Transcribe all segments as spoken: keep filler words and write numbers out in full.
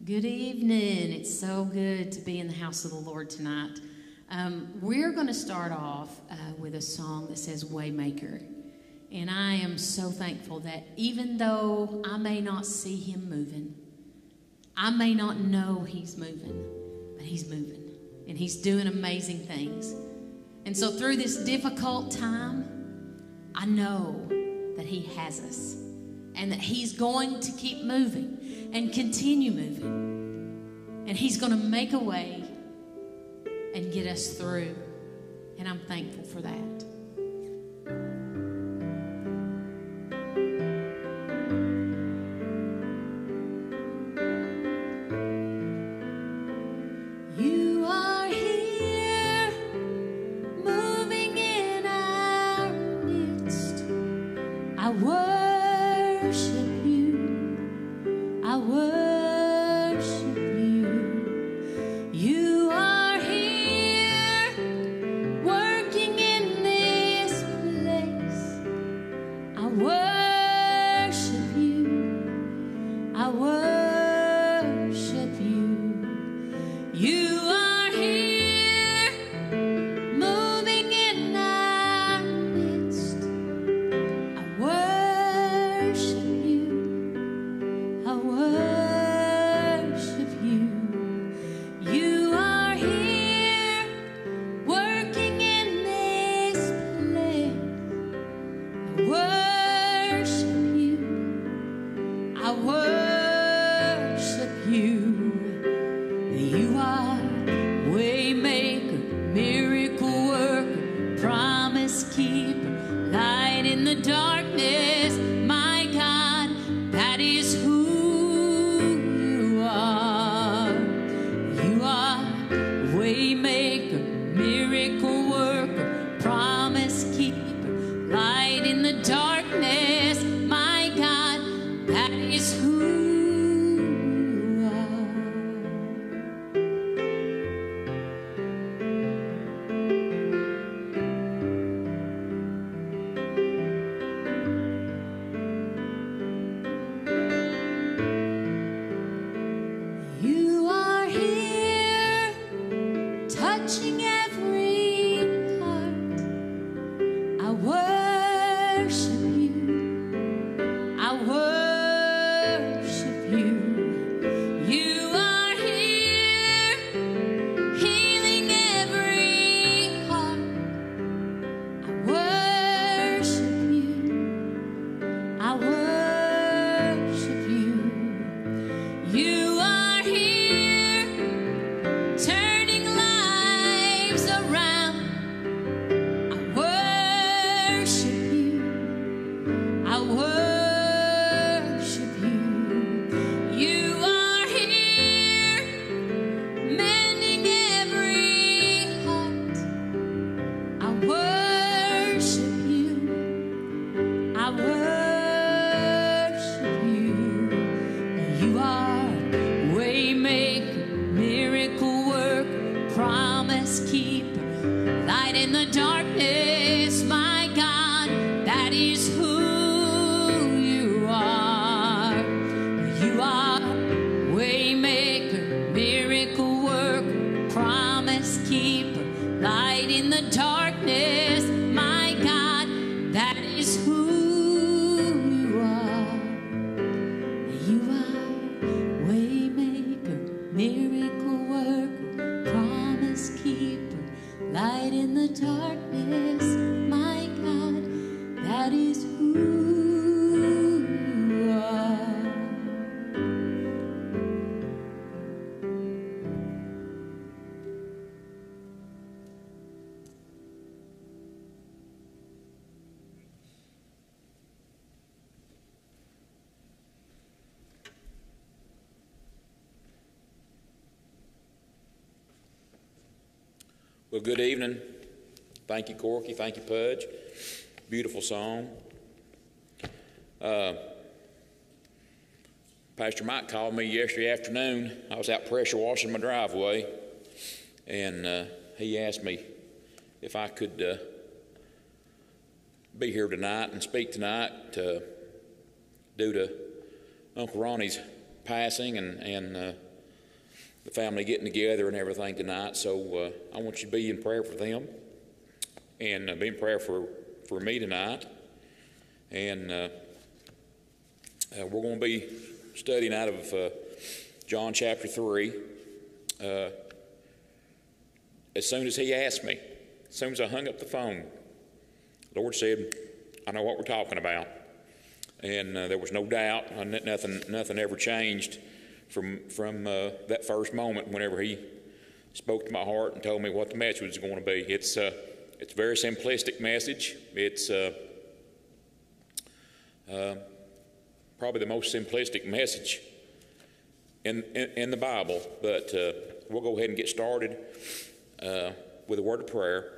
Good evening. It's so good to be in the house of the Lord tonight. Um, we're going to start off uh, with a song that says Waymaker. And I am so thankful that even though I may not see him moving, I may not know he's moving, but he's moving. And he's doing amazing things. And so through this difficult time, I know that he has us and that he's going to keep moving and continue moving. And he's going to make a way and get us through. And I'm thankful for that. Well, good evening. Thank you, Corky. Thank you, Pudge. Beautiful song. Uh, Pastor Mike called me yesterday afternoon. I was out pressure washing my driveway, and uh, he asked me if I could uh, be here tonight and speak tonight uh, due to Uncle Ronnie's passing and, and uh, the family getting together and everything tonight. So uh, I want you to be in prayer for them and uh, be in prayer for, for me tonight. And uh, uh, we're going to be studying out of uh, John chapter three. Uh, as soon as he asked me, as soon as I hung up the phone, the Lord said, I know what we're talking about. And uh, there was no doubt, uh, nothing, nothing ever changed from from uh, that first moment whenever he spoke to my heart and told me what the message was going to be. It's uh, it's a very simplistic message. It's uh, uh, probably the most simplistic message in in, in the Bible. But uh, we'll go ahead and get started uh, with a word of prayer.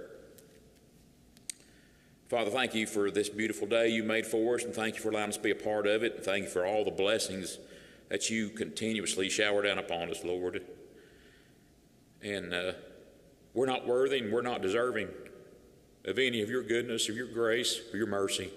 Father, thank you for this beautiful day you made for us, and thank you for allowing us to be a part of it, and thank you for all the blessings that you continuously shower down upon us, Lord. And uh, we're not worthy and we're not deserving of any of your goodness or your grace or your mercy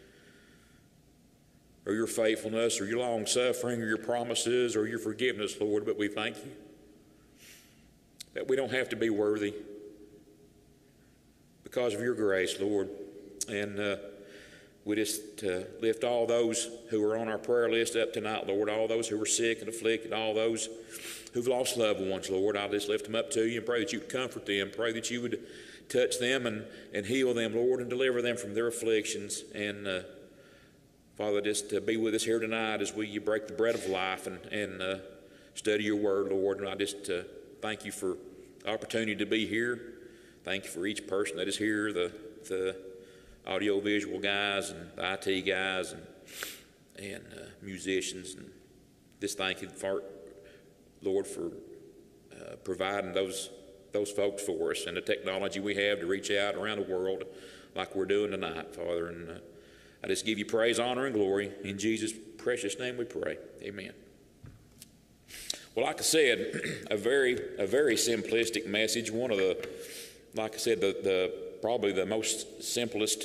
or your faithfulness or your long-suffering or your promises or your forgiveness, Lord, but we thank you that we don't have to be worthy because of your grace, Lord. And uh, we just uh, lift all those who are on our prayer list up tonight, Lord, all those who are sick and afflicted, all those who've lost loved ones, Lord. I just lift them up to you and pray that you would comfort them, pray that you would touch them and, and heal them, Lord, and deliver them from their afflictions. And, uh, Father, just uh, be with us here tonight as we break the bread of life and, and uh, study your word, Lord. And I just uh, thank you for the opportunity to be here. Thank you for each person that is here, the the audio-visual guys and the I T guys and, and uh, musicians. And just thank you, for, Lord, for uh, providing those those folks for us and the technology we have to reach out around the world like we're doing tonight, Father. And uh, I just give you praise, honor, and glory. In Jesus' precious name we pray. Amen. Well, like I said, a very a very simplistic message. One of the, like I said, the the probably the most simplest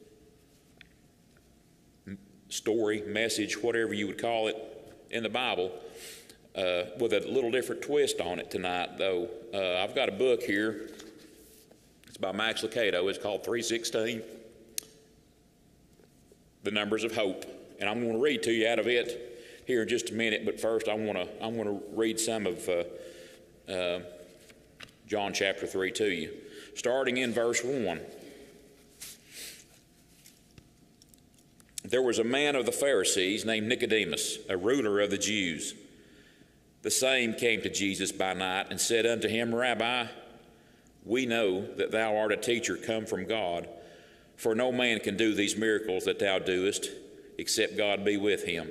story, message, whatever you would call it, in the Bible, uh, with a little different twist on it tonight, though. Uh, I've got a book here. It's by Max Lucado. It's called three sixteen, The Numbers of Hope. And I'm going to read to you out of it here in just a minute, but first I want to I want to read some of uh, uh, John chapter three to you. Starting in verse one. There was a man of the Pharisees named Nicodemus, a ruler of the Jews. The same came to Jesus by night and said unto him, Rabbi, we know that thou art a teacher come from God, for no man can do these miracles that thou doest, except God be with him.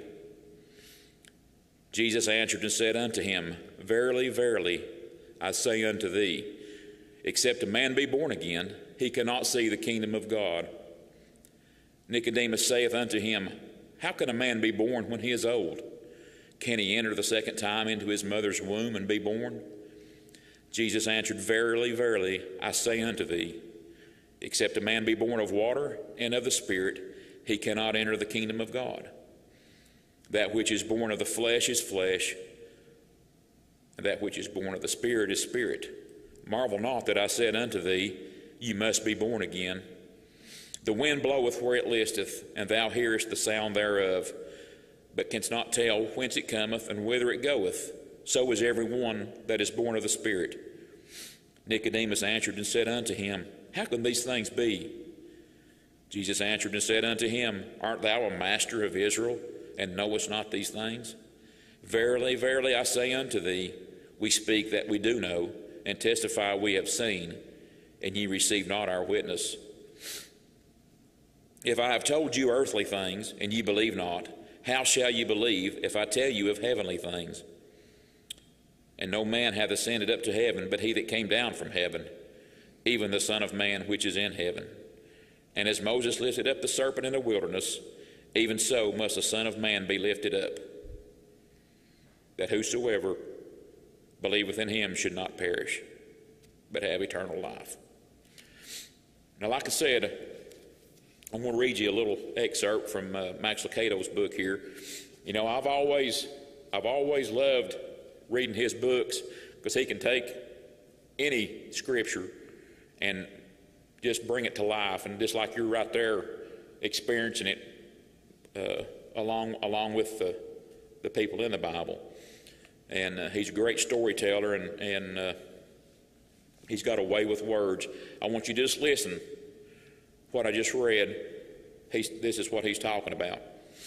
Jesus answered and said unto him, Verily, verily, I say unto thee, except a man be born again, he cannot see the kingdom of God. Nicodemus saith unto him, How can a man be born when he is old? Can he enter the second time into his mother's womb and be born? Jesus answered, Verily, verily, I say unto thee, except a man be born of water and of the Spirit, he cannot enter the kingdom of God. That which is born of the flesh is flesh, and that which is born of the Spirit is spirit. Marvel not that I said unto thee, You must be born again. The wind bloweth where it listeth, and thou hearest the sound thereof, but canst not tell whence it cometh and whither it goeth. So is every one that is born of the Spirit. Nicodemus answered and said unto him, How can these things be? Jesus answered and said unto him, Art thou a master of Israel, and knowest not these things? Verily, verily, I say unto thee, we speak that we do know, and testify we have seen, and ye receive not our witness. If I have told you earthly things, and ye believe not, how shall ye believe if I tell you of heavenly things? And no man hath ascended up to heaven, but he that came down from heaven, even the Son of Man which is in heaven. And as Moses lifted up the serpent in the wilderness, even so must the Son of Man be lifted up, that whosoever believeth in him should not perish, but have eternal life. Now, like I said, I'm going to read you a little excerpt from uh, Max Lucado's book here. You know, I've always, I've always loved reading his books, because he can take any scripture and just bring it to life, and just like you're right there experiencing it uh, along along with the, the people in the Bible. And uh, he's a great storyteller, and, and uh, he's got a way with words. I want you to just listen what I just read. He's, this is what he's talking about.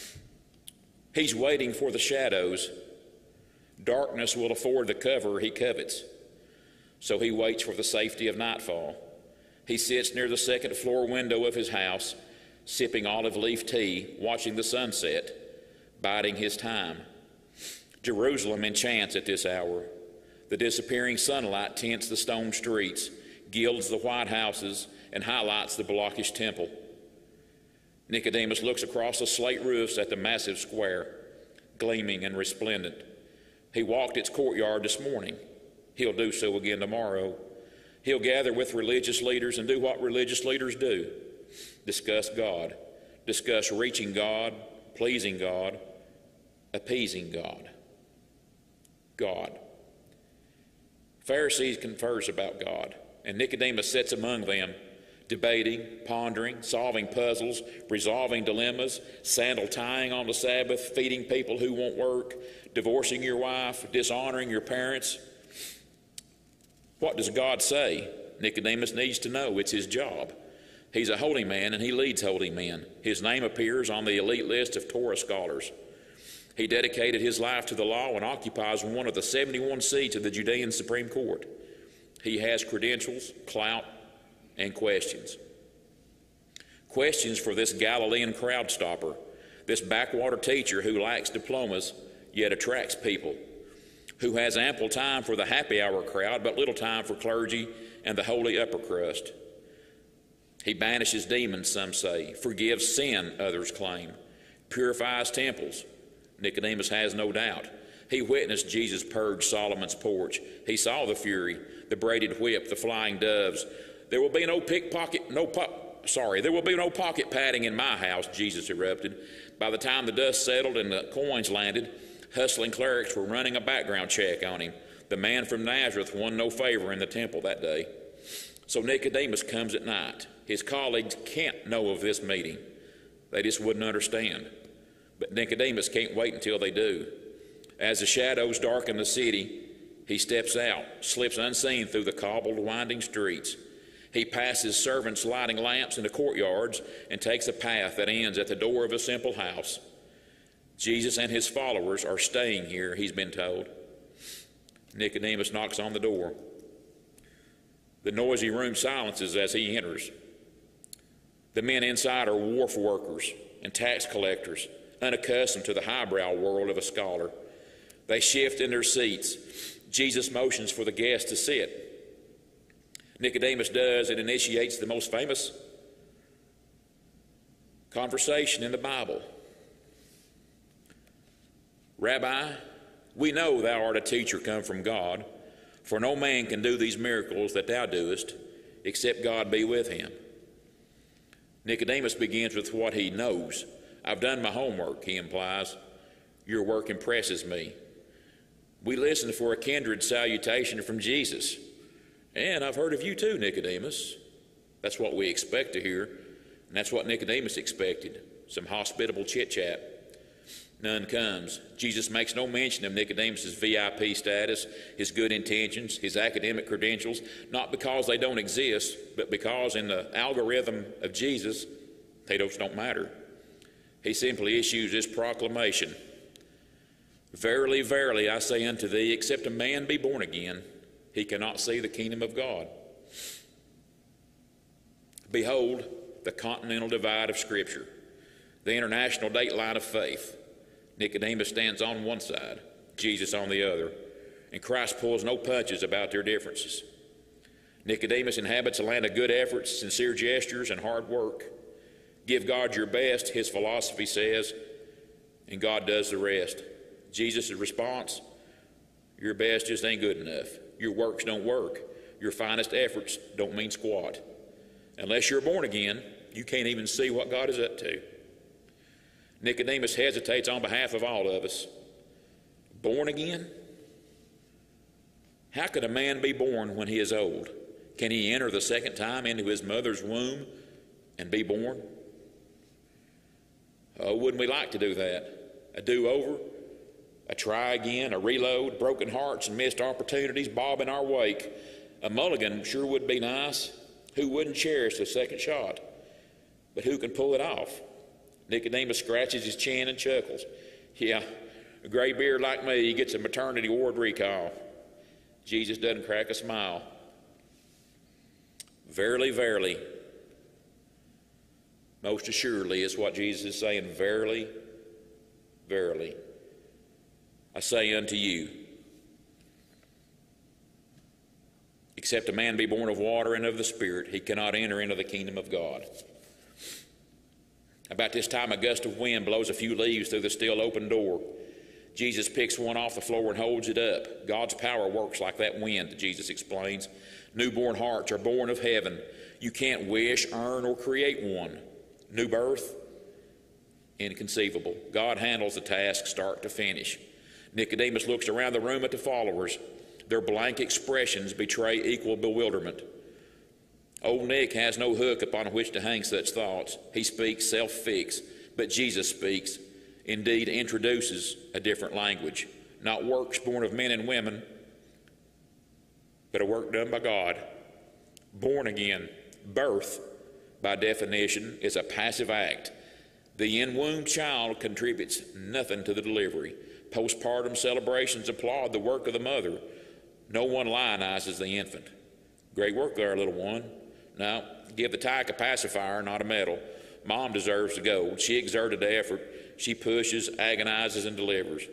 He's waiting for the shadows. Darkness will afford the cover he covets. So he waits for the safety of nightfall. He sits near the second floor window of his house, sipping olive leaf tea, watching the sunset, biding his time. Jerusalem enchants at this hour. The disappearing sunlight tints the stone streets, gilds the white houses, and highlights the blockish temple. Nicodemus looks across the slate roofs at the massive square, gleaming and resplendent. He walked its courtyard this morning. He'll do so again tomorrow. He'll gather with religious leaders and do what religious leaders do: discuss God, discuss reaching God, pleasing God, appeasing God. God. Pharisees converse about God, and Nicodemus sits among them, debating, pondering, solving puzzles, resolving dilemmas, sandal tying on the Sabbath, feeding people who won't work, divorcing your wife, dishonoring your parents. What does God say? Nicodemus needs to know. It's his job. He's a holy man, and he leads holy men. His name appears on the elite list of Torah scholars. He dedicated his life to the law and occupies one of the seventy-one seats of the Judean Supreme Court. He has credentials, clout, and questions. Questions for this Galilean crowd stopper, this backwater teacher who lacks diplomas yet attracts people, who has ample time for the happy hour crowd but little time for clergy and the holy upper crust. He banishes demons, some say, forgives sin, others claim, purifies temples. Nicodemus has no doubt. He witnessed Jesus purge Solomon's porch. He saw the fury, the braided whip, the flying doves. There will be no pickpocket, no po- sorry, there will be no pocket padding in my house, Jesus erupted. By the time the dust settled and the coins landed, hustling clerics were running a background check on him. The man from Nazareth won no favor in the temple that day. So Nicodemus comes at night. His colleagues can't know of this meeting. They just wouldn't understand. But Nicodemus can't wait until they do. As the shadows darken the city, he steps out, slips unseen through the cobbled, winding streets. He passes servants lighting lamps in the courtyards and takes a path that ends at the door of a simple house. Jesus and his followers are staying here, he's been told. Nicodemus knocks on the door. The noisy room silences as he enters. The men inside are wharf workers and tax collectors, unaccustomed to the highbrow world of a scholar. They shift in their seats. Jesus motions for the guests to sit. Nicodemus does and initiates the most famous conversation in the Bible. Rabbi, we know thou art a teacher come from God, for no man can do these miracles that thou doest, except God be with him. Nicodemus begins with what he knows. I've done my homework, he implies. Your work impresses me. We listened for a kindred salutation from Jesus. And I've heard of you too, Nicodemus. That's what we expect to hear. And that's what Nicodemus expected, some hospitable chit-chat. None comes. Jesus makes no mention of Nicodemus's V I P status, his good intentions, his academic credentials, not because they don't exist, but because in the algorithm of Jesus, they just don't matter. He simply issues this proclamation. Verily, verily, I say unto thee, except a man be born again, he cannot see the kingdom of God. Behold, the continental divide of Scripture, the international date line of faith. Nicodemus stands on one side, Jesus on the other, and Christ pulls no punches about their differences. Nicodemus inhabits a land of good efforts, sincere gestures, and hard work. Give God your best, his philosophy says, and God does the rest. Jesus' response, your best just ain't good enough. Your works don't work. Your finest efforts don't mean squat. Unless you're born again, you can't even see what God is up to. Nicodemus hesitates on behalf of all of us. Born again? How could a man be born when he is old? Can he enter the second time into his mother's womb and be born? Oh, wouldn't we like to do that? A do-over, a try again, a reload, broken hearts and missed opportunities bob in our wake. A mulligan sure would be nice. Who wouldn't cherish the second shot? But who can pull it off? Nicodemus scratches his chin and chuckles. Yeah, a gray beard like me gets a maternity ward recall. Jesus doesn't crack a smile. Verily, verily, most assuredly is what Jesus is saying. Verily, verily, I say unto you, except a man be born of water and of the Spirit, he cannot enter into the kingdom of God. About this time, a gust of wind blows a few leaves through the still open door. Jesus picks one off the floor and holds it up. God's power works like that wind, Jesus explains. Newborn hearts are born of heaven. You can't wish, earn, or create one. New birth, inconceivable. God handles the task start to finish. Nicodemus looks around the room at the followers. Their blank expressions betray equal bewilderment. Old Nick has no hook upon which to hang such thoughts. He speaks self-fix, but Jesus speaks, indeed introduces a different language. Not works born of men and women, but a work done by God. Born again, birth, by definition, is a passive act. The in-womb child contributes nothing to the delivery. Postpartum celebrations applaud the work of the mother. No one lionizes the infant. Great work there, little one. Now, give the tyke a pacifier, not a medal. Mom deserves the gold. She exerted the effort. She pushes, agonizes, and delivers.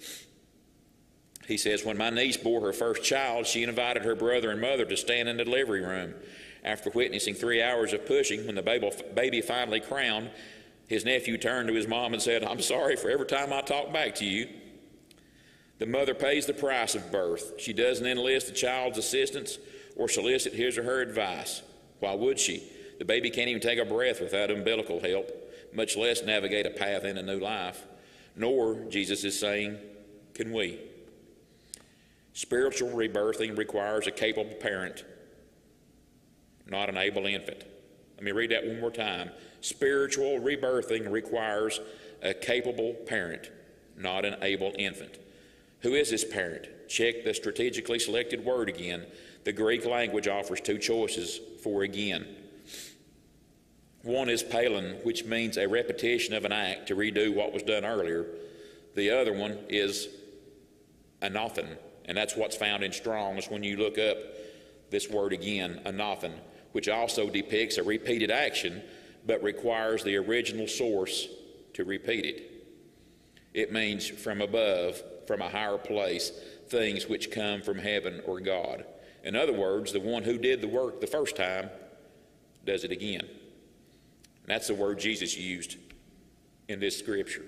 He says, when my niece bore her first child, she invited her brother and mother to stand in the delivery room. After witnessing three hours of pushing, when the baby finally crowned, his nephew turned to his mom and said, I'm sorry for every time I talk back to you. The mother pays the price of birth. She doesn't enlist the child's assistance or solicit his or her advice. Why would she? The baby can't even take a breath without umbilical help, much less navigate a path in a new life. Nor, Jesus is saying, can we. Spiritual rebirthing requires a capable parent, not an able infant. Let me read that one more time. Spiritual rebirthing requires a capable parent, not an able infant. Who is this parent? Check the strategically selected word again. The Greek language offers two choices for again. One is palin, which means a repetition of an act to redo what was done earlier. The other one is anothen, and that's what's found in Strong's when you look up this word again, anothen, which also depicts a repeated action but requires the original source to repeat it. It means from above, from a higher place, things which come from heaven or God. In other words, the one who did the work the first time does it again. And that's the word Jesus used in this scripture.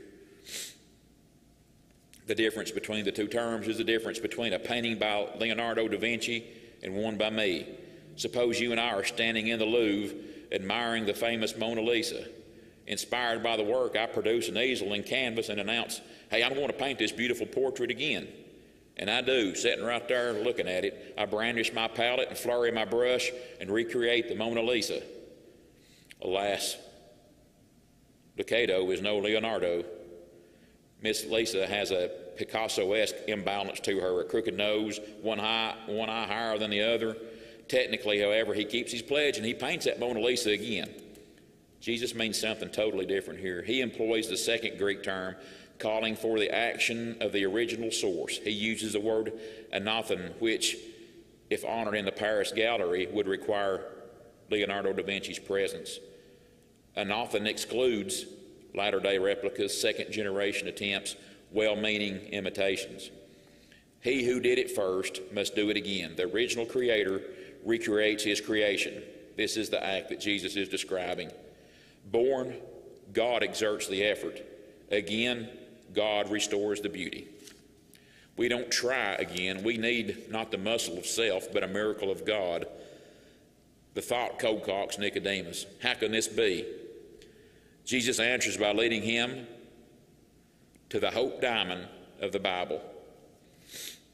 The difference between the two terms is the difference between a painting by Leonardo da Vinci and one by me. Suppose you and I are standing in the Louvre admiring the famous Mona Lisa. Inspired by the work, I produce an easel and canvas and announce, hey, I want to paint this beautiful portrait again. And I do, sitting right there looking at it. I brandish my palette and flurry my brush and recreate the Mona Lisa. Alas, Ducato is no Leonardo. Miss Lisa has a Picasso-esque imbalance to her, a crooked nose, one eye, one eye higher than the other. Technically, however, he keeps his pledge and he paints that Mona Lisa again. Jesus means something totally different here. He employs the second Greek term, calling for the action of the original source. He uses the word anothen, which, if honored in the Paris Gallery, would require Leonardo da Vinci's presence. Anothen excludes latter-day replicas, second-generation attempts, well-meaning imitations. He who did it first must do it again. The original creator recreates his creation. This is the act that Jesus is describing. Born, God exerts the effort. Again, God restores the beauty. We don't try again. We need not the muscle of self, but a miracle of God. The thought cold-cocks Nicodemus. How can this be? Jesus answers by leading him to the hope diamond of the Bible.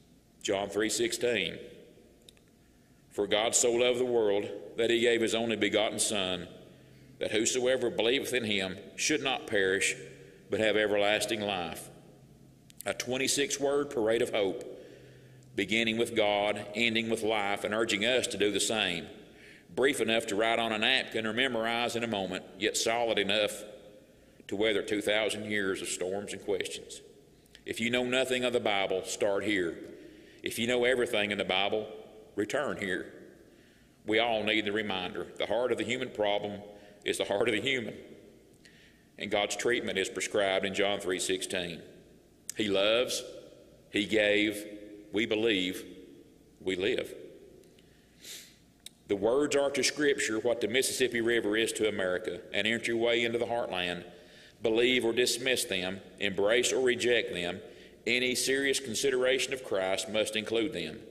John three sixteen. For God so loved the world that he gave his only begotten Son, that whosoever believeth in him should not perish, but have everlasting life. A twenty-six word parade of hope, beginning with God, ending with life, and urging us to do the same. Brief enough to write on a napkin or memorize in a moment, yet solid enough to weather two thousand years of storms and questions. If you know nothing of the Bible, start here. If you know everything in the Bible, return here. We all need the reminder. The heart of the human problem is the heart of the human. And God's treatment is prescribed in John three sixteen. He loves, he gave, we believe, we live. The words are to Scripture what the Mississippi River is to America, an entryway into the heartland. Believe or dismiss them, embrace or reject them. Any serious consideration of Christ must include them.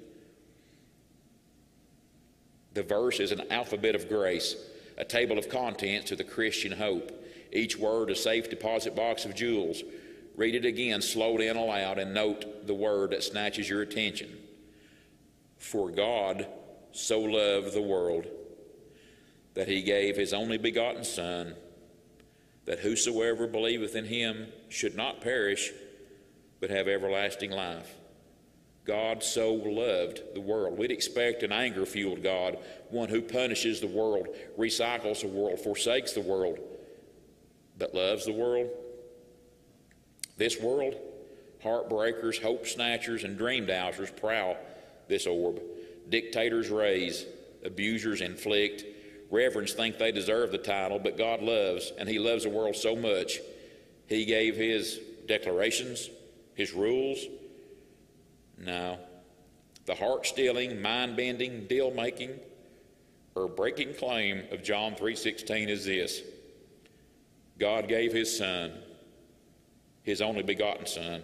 The verse is an alphabet of grace, a table of contents to the Christian hope. Each word a safe deposit box of jewels. Read it again slowly and aloud and note the word that snatches your attention. For God so loved the world that he gave his only begotten Son, that whosoever believeth in him should not perish, but have everlasting life. God so loved the world. We'd expect an anger-fueled God, one who punishes the world, recycles the world, forsakes the world, but loves the world. This world, heartbreakers, hope snatchers, and dream dowsers prowl this orb. Dictators raise, abusers inflict. Reverends think they deserve the title, but God loves, and he loves the world so much, he gave his declarations, his rules. No. The heart-stealing, mind-bending, deal-making, or breaking claim of John three sixteen is this: God gave his Son, his only begotten Son.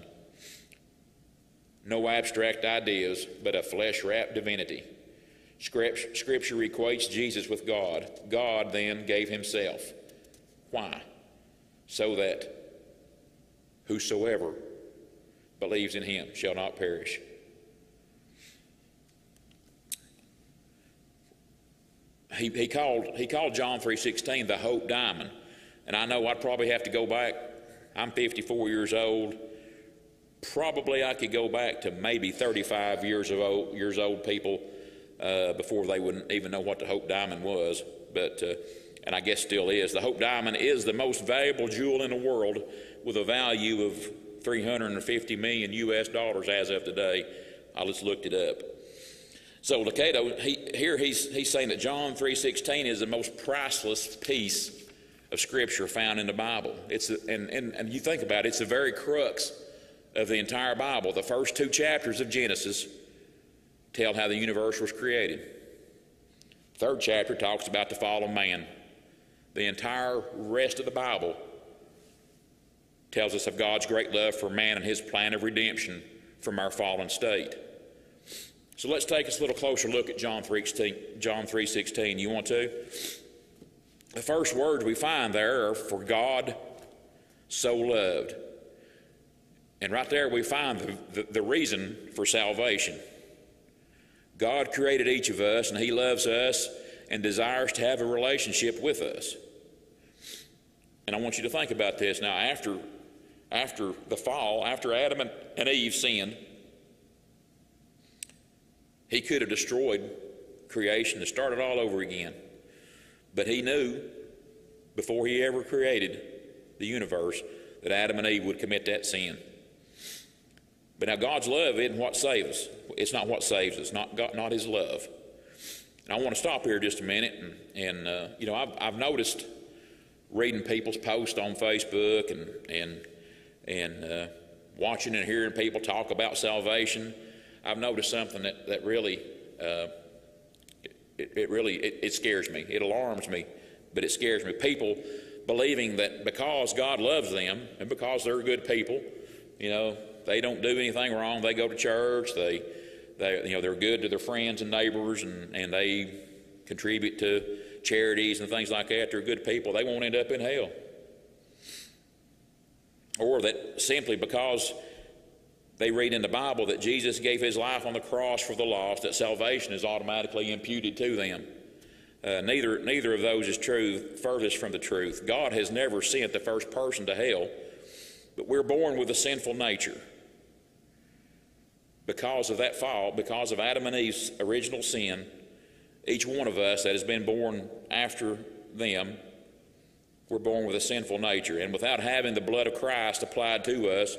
No abstract ideas, but a flesh-wrapped divinity. Scripture equates Jesus with God. God then gave himself. Why? So that whosoever believes in him shall not perish. He, he, called, he called John three sixteen the Hope Diamond. And I know I'd probably have to go back. I'm fifty-four years old. Probably I could go back to maybe thirty-five years of old, years old people uh, before they wouldn't even know what the Hope Diamond was. But, uh, and I guess still is. The Hope Diamond is the most valuable jewel in the world, with a value of three hundred fifty million U S dollars as of today. I just looked it up. So Lucado, he, here he's, he's saying that John three sixteen is the most priceless piece of Scripture found in the Bible. It's the, and, and, and you think about it, it's the very crux of the entire Bible. The first two chapters of Genesis tell how the universe was created. The third chapter talks about the fall of man. The entire rest of the Bible tells us of God's great love for man and his plan of redemption from our fallen state. So let's take us a little closer look at John three sixteen. You want to? The first words we find there are, for God so loved. And right there we find the, the, the reason for salvation. God created each of us, and he loves us and desires to have a relationship with us. And I want you to think about this. Now, after, after the fall, after Adam and, and Eve sinned, he could have destroyed creation and started all over again. But he knew before he ever created the universe that Adam and Eve would commit that sin. But now God's love isn't what saves us. It's not what saves us, not God, not his love. And I want to stop here just a minute. And, and uh, you know, I've, I've noticed reading people's posts on Facebook and, and, and uh, watching and hearing people talk about salvation, I've noticed something that, that really, uh, it, it really, it, it scares me. It alarms me, but it scares me. People believing that because God loves them and because they're good people, you know, they don't do anything wrong. They go to church. They, they, you know, they're good to their friends and neighbors, and, and they contribute to charities and things like that. They're good people. They won't end up in hell. Or that simply because They read in the Bible that Jesus gave his life on the cross for the lost, that salvation is automatically imputed to them. Uh, neither, neither of those is true, furthest from the truth. God has never sent the first person to hell, but we're born with a sinful nature. Because of that fall, because of Adam and Eve's original sin, each one of us that has been born after them, we're born with a sinful nature. And without having the blood of Christ applied to us,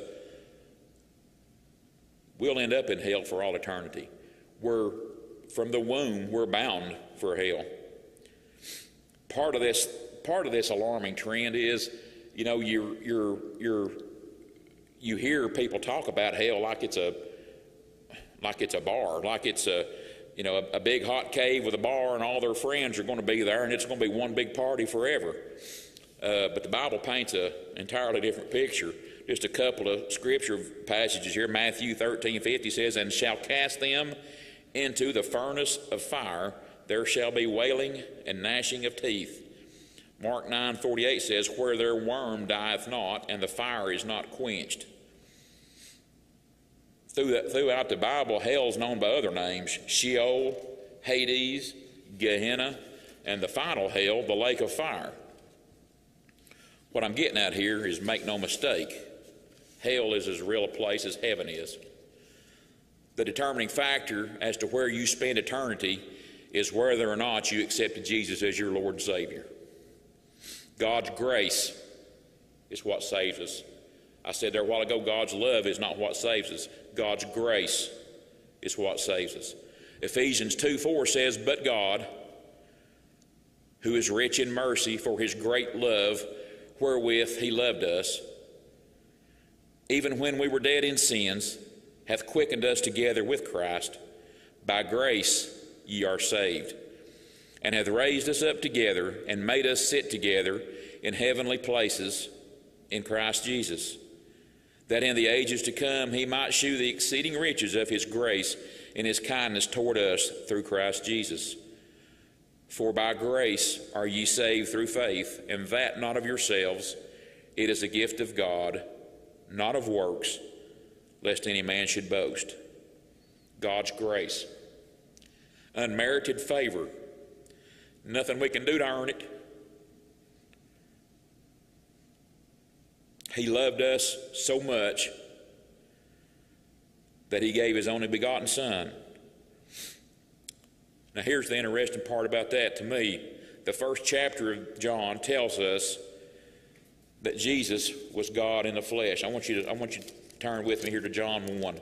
we'll end up in hell for all eternity. We're, from the womb, we're bound for hell. Part of this, part of this alarming trend is, you know, you're, you're, you're, you hear people talk about hell like it's a, like it's a bar, like it's a, you know, a, a big hot cave with a bar and all their friends are going to be there and it's going to be one big party forever. Uh, but the Bible paints an entirely different picture. Just a couple of scripture passages here. Matthew thirteen fifty says, "And shall cast them into the furnace of fire. There shall be wailing and gnashing of teeth." Mark nine forty-eight says, "Where their worm dieth not, and the fire is not quenched." Throughout the Bible, hell is known by other names: Sheol, Hades, Gehenna, and the final hell, the lake of fire. What I'm getting at here is, make no mistake, hell is as real a place as heaven is. The determining factor as to where you spend eternity is whether or not you accepted Jesus as your Lord and Savior. God's grace is what saves us. I said there a while ago, God's love is not what saves us. God's grace is what saves us. Ephesians two four says, "But God, who is rich in mercy for his great love wherewith he loved us, even when we were dead in sins, hath quickened us together with Christ. By grace ye are saved, and hath raised us up together, and made us sit together in heavenly places in Christ Jesus, that in the ages to come he might shew the exceeding riches of his grace and his kindness toward us through Christ Jesus. For by grace are ye saved through faith, and that not of yourselves. It is a gift of God, not of works, lest any man should boast." God's grace. Unmerited favor. Nothing we can do to earn it. He loved us so much that he gave his only begotten Son. Now here's the interesting part about that to me. The first chapter of John tells us that Jesus was God in the flesh. I want you to, I want you to turn with me here to John one.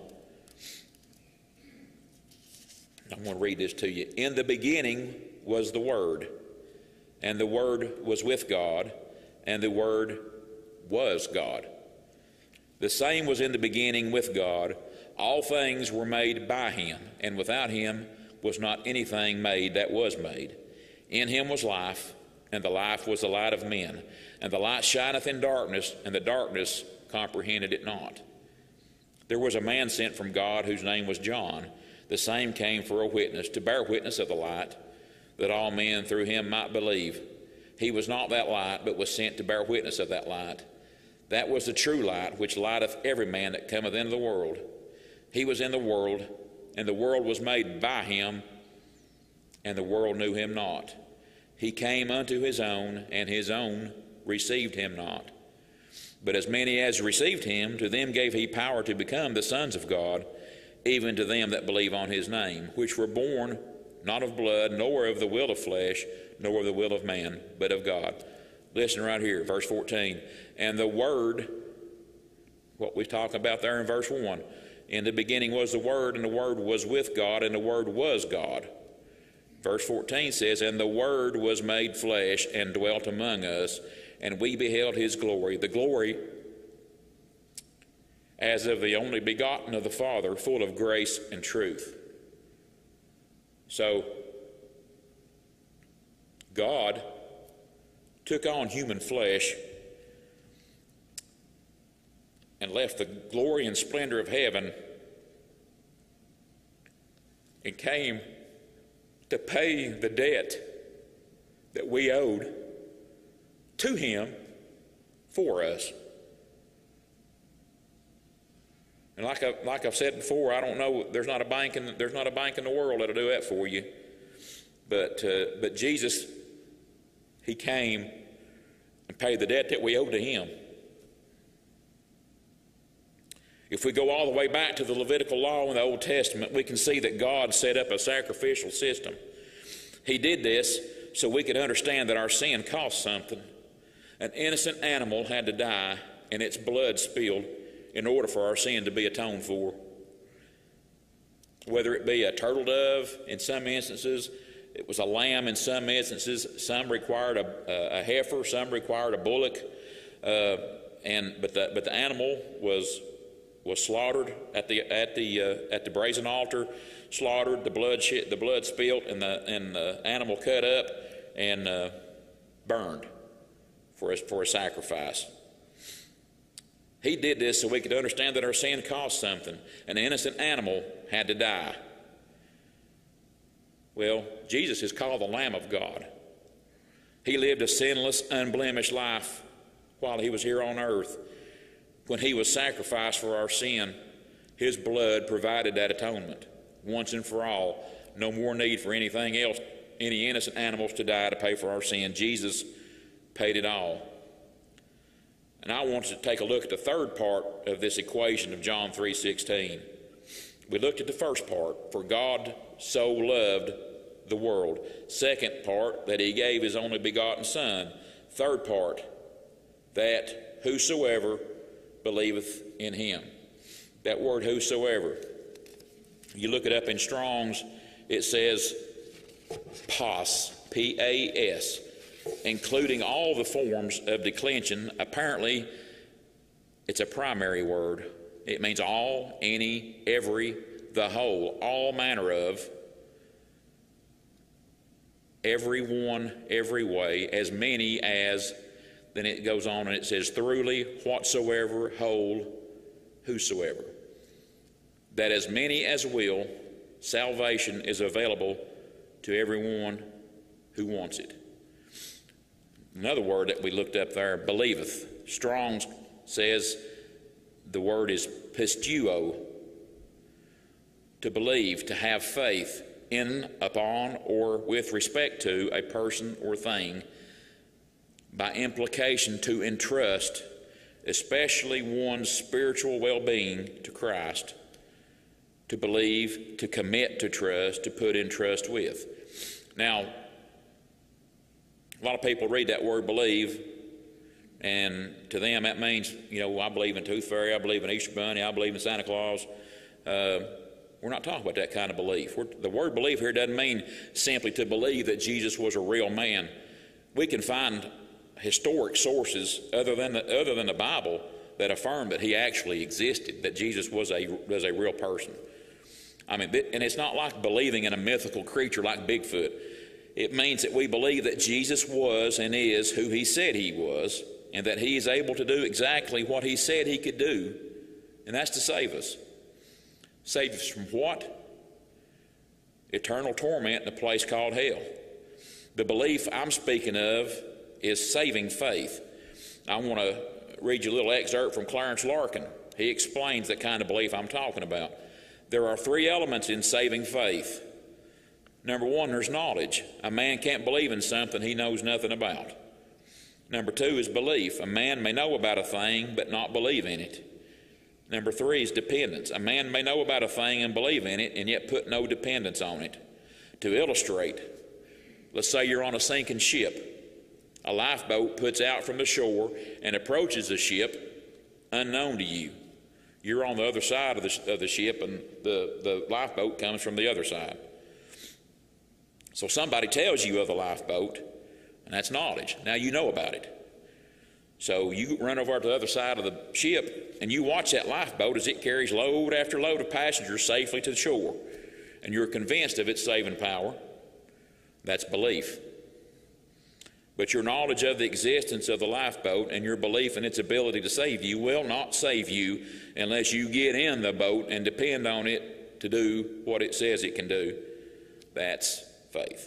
I'm going to read this to you. "In the beginning was the Word, and the Word was with God, and the Word was God. The same was in the beginning with God. All things were made by him, and without him was not anything made that was made. In him was life, and the life was the light of men. And the light shineth in darkness, and the darkness comprehended it not. There was a man sent from God, whose name was John. The same came for a witness, to bear witness of the light, that all men through him might believe. He was not that light, but was sent to bear witness of that light. That was the true light, which lighteth every man that cometh into the world. He was in the world, and the world was made by him, and the world knew him not. He came unto his own, and his own received him not. But as many as received him, to them gave he power to become the sons of God, even to them that believe on his name, which were born not of blood, nor of the will of flesh, nor of the will of man, but of God." Listen right here, verse fourteen. "And the Word," what we talk about there in verse one, "in the beginning was the Word, and the Word was with God, and the Word was God." Verse fourteen says, "And the Word was made flesh and dwelt among us, and we beheld his glory, the glory as of the only begotten of the Father, full of grace and truth." So, God took on human flesh and left the glory and splendor of heaven and came to pay the debt that we owed to him for us. In And like, I, like I've said before, I don't know, there's not a bank in, there's not a bank in the world that'll do that for you. But, uh, but Jesus, he came and paid the debt that we owe to him. If we go all the way back to the Levitical law in the Old Testament, we can see that God set up a sacrificial system. He did this so we could understand that our sin cost something. An innocent animal had to die and its blood spilled in order for our sin to be atoned for. Whether it be a turtle dove in some instances, it was a lamb in some instances, some required a, a heifer, some required a bullock, uh, and but the, but the animal was was slaughtered at the at the uh, at the brazen altar, slaughtered, the blood the blood spilt, and the and the animal cut up and uh, burned for a, for a sacrifice. He did this so we could understand that our sin cost something. An innocent animal had to die. Well, Jesus is called the Lamb of God. He lived a sinless, unblemished life while he was here on earth. When he was sacrificed for our sin, his blood provided that atonement once and for all. No more need for anything else, any innocent animals to die to pay for our sin. Jesus paid it all. And I want to take a look at the third part of this equation of John three sixteen. We looked at the first part, for God so loved the world. Second part, that he gave his only begotten Son. Third part, that whosoever believeth in him. That word whosoever, you look it up in Strong's, it says pas, P A S, including all the forms of declension. Apparently, it's a primary word. It means all, any, every, the whole, all manner of, every one, every way, as many as. Then it goes on and it says, thoroughly, whatsoever, whole, whosoever. That as many as will, salvation is available to everyone who wants it. Another word that we looked up there, believeth. Strong's says the word is pisteuo, to believe, to have faith in, upon, or with respect to a person or thing. By implication, to entrust, especially one's spiritual well-being, to Christ. To believe, to commit to trust, to put in trust with. Now, a lot of people read that word believe, and to them that means, you know, I believe in Tooth Fairy, I believe in Easter Bunny, I believe in Santa Claus. Uh, we're not talking about that kind of belief. We're, the word believe here doesn't mean simply to believe that Jesus was a real man. We can find historic sources other than the, other than the Bible that affirm that he actually existed, that Jesus was a, was a real person. I mean, and it's not like believing in a mythical creature like Bigfoot. It means that we believe that Jesus was and is who he said he was, and that he is able to do exactly what he said he could do, and that's to save us. Save us from what? Eternal torment in a place called hell. The belief I'm speaking of is saving faith. I want to read you a little excerpt from Clarence Larkin. He explains the kind of belief I'm talking about. There are three elements in saving faith. Number one, there's knowledge. A man can't believe in something he knows nothing about. Number two is belief. A man may know about a thing but not believe in it. Number three is dependence. A man may know about a thing and believe in it and yet put no dependence on it. To illustrate, let's say you're on a sinking ship. A lifeboat puts out from the shore and approaches the ship unknown to you. You're on the other side of the, of the ship, and the, the lifeboat comes from the other side. So somebody tells you of the lifeboat, and that's knowledge. Now you know about it. So you run over to the other side of the ship, and you watch that lifeboat as it carries load after load of passengers safely to the shore. And you're convinced of its saving power. That's belief. But your knowledge of the existence of the lifeboat and your belief in its ability to save you will not save you unless you get in the boat and depend on it to do what it says it can do. That's faith.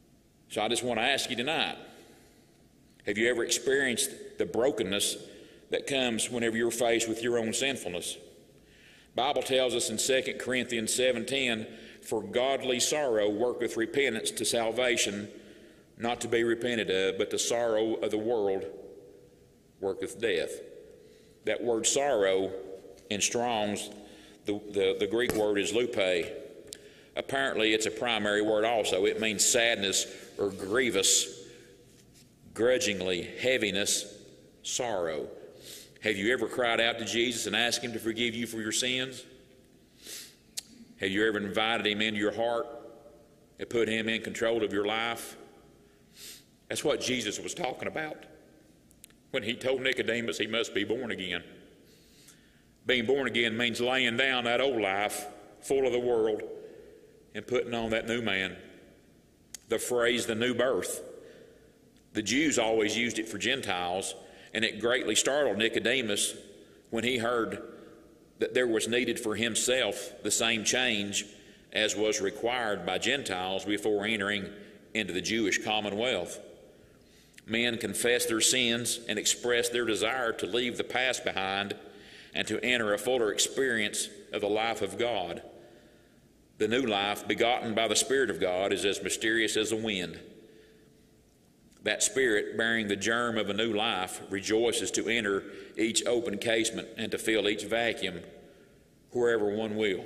So I just want to ask you tonight, have you ever experienced the brokenness that comes whenever you're faced with your own sinfulness. The Bible tells us in Second Corinthians seven ten, for godly sorrow worketh repentance to salvation, not to be repented of, but the sorrow of the world worketh death. That word sorrow in Strong's, the, the, the Greek word is lupe. Apparently it's a primary word also. It means sadness or grievous, grudgingly, heaviness, sorrow. Have you ever cried out to Jesus and asked him to forgive you for your sins? Have you ever invited him into your heart and put him in control of your life? That's what Jesus was talking about when he told Nicodemus he must be born again. Being born again means laying down that old life full of the world and putting on that new man. The phrase, the new birth. The Jews always used it for Gentiles, and it greatly startled Nicodemus when he heard that there was needed for himself the same change as was required by Gentiles before entering into the Jewish commonwealth. Men confess their sins and express their desire to leave the past behind and to enter a fuller experience of the life of God. The new life, begotten by the Spirit of God, is as mysterious as the wind. That Spirit, bearing the germ of a new life, rejoices to enter each open casement and to fill each vacuum wherever one will.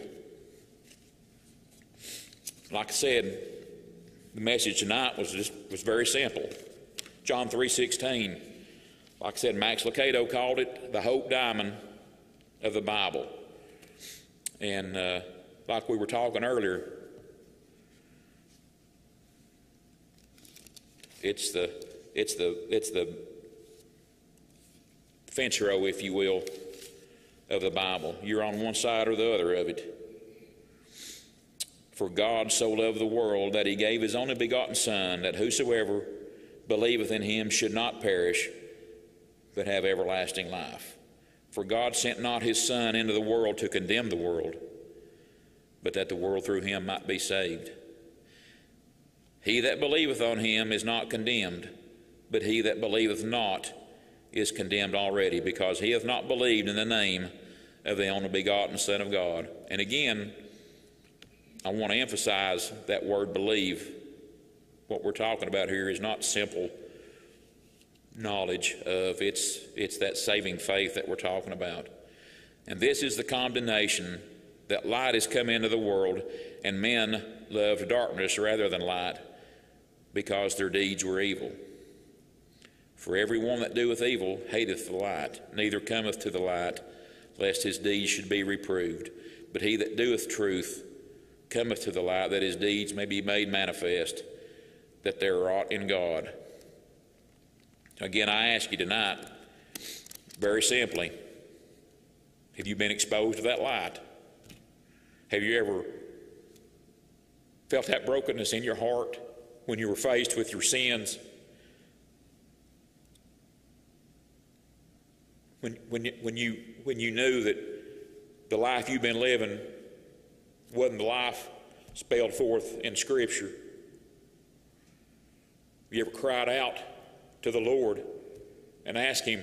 Like I said, the message tonight was just was very simple. John three sixteen. Like I said, Max Lucado called it the hope diamond of the Bible. And uh, like we were talking earlier, it's the it's the it's the fence row, if you will, of the Bible. You're on one side or the other of it. For God so loved the world that he gave his only begotten Son, that whosoever believeth in him should not perish, but have everlasting life. For God sent not his Son into the world to condemn the world, but that the world through him might be saved. He that believeth on him is not condemned, but he that believeth not is condemned already, because he hath not believed in the name of the only begotten Son of God. And again, I want to emphasize that word believe. What we're talking about here is not simple knowledge of, it's, it's that saving faith that we're talking about. And this is the condemnation, that light has come into the world, and men loved darkness rather than light, because their deeds were evil. For every one that doeth evil hateth the light, neither cometh to the light, lest his deeds should be reproved. But he that doeth truth cometh to the light, that his deeds may be made manifest, that they are wrought in God. Again, I ask you tonight, very simply, have you been exposed to that light? Have you ever felt that brokenness in your heart when you were faced with your sins? When, when, you, when, you, when you knew that the life you've been living wasn't the life spelled forth in Scripture? You ever cried out to the Lord and asked him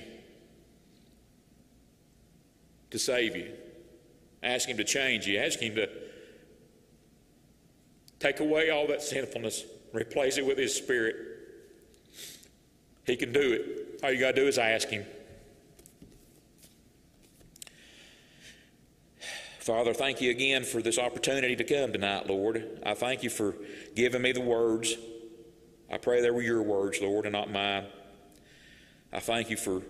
to save you? Ask him to change you. Ask him to take away all that sinfulness, replace it with his Spirit. He can do it. All you got to do is ask him. Father, thank you again for this opportunity to come tonight, Lord. I thank you for giving me the words. I pray they were your words, Lord, and not mine. I thank you for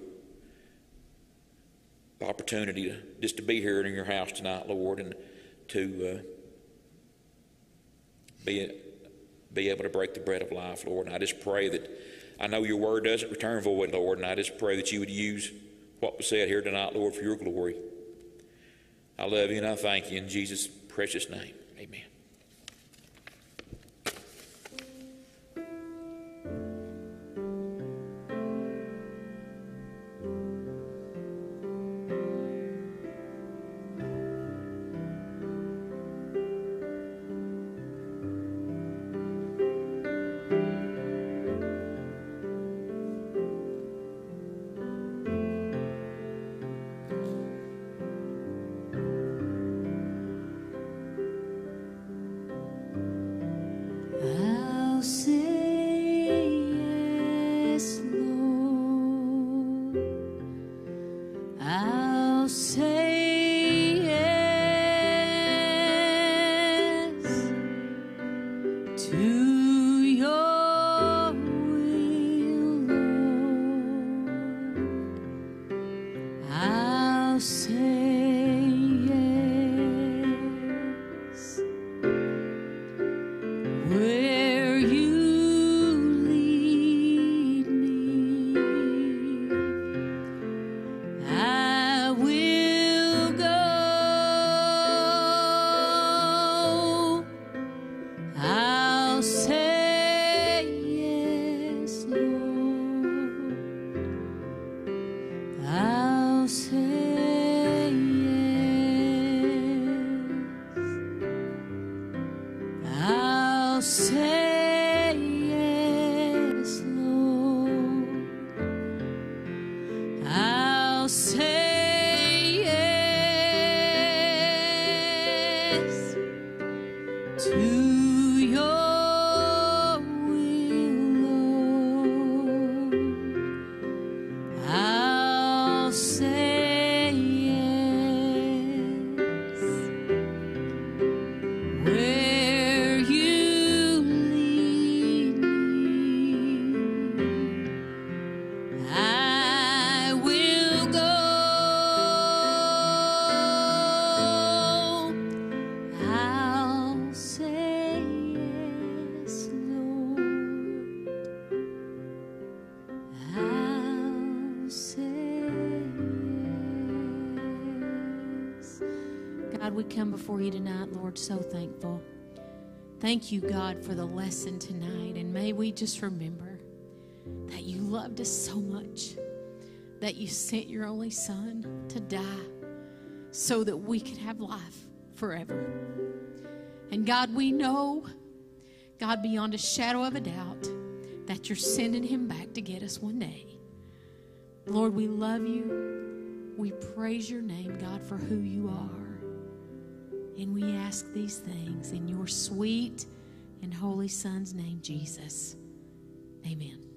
the opportunity to, just to be here in your house tonight, Lord, and to uh, be, be able to break the bread of life, Lord. And I just pray that, I know your word doesn't return void, Lord, and I just pray that you would use what was said here tonight, Lord, for your glory. I love you and I thank you in Jesus' precious name. Amen. I'll say yes, Lord. I'll say yes to your will, Lord. I'll say yes where you lead me. I will go. I'll say yes, Lord. I'll say yes. God, we come before you tonight, Lord, so thankful. Thank you, God, for the lesson tonight. And may we just remember that you loved us so much that you sent your only Son to die so that we could have life forever. And God, we know, God, beyond a shadow of a doubt, that you're sending him back to get us one day. Lord, we love you. We praise your name, God, for who you are. And we ask these things in your sweet and holy Son's name, Jesus. Amen.